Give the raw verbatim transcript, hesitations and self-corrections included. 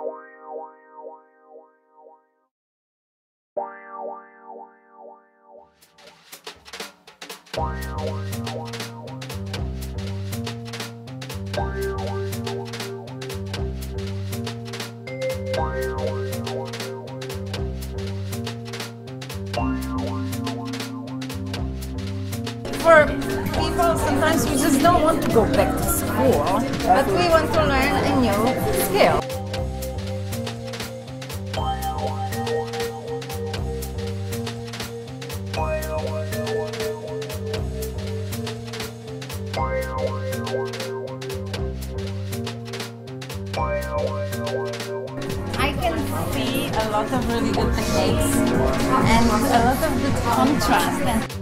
For people, sometimes we just don't want to go back to school, but we want to learn a new skill. I can see a lot of really good techniques and a lot of good contrast.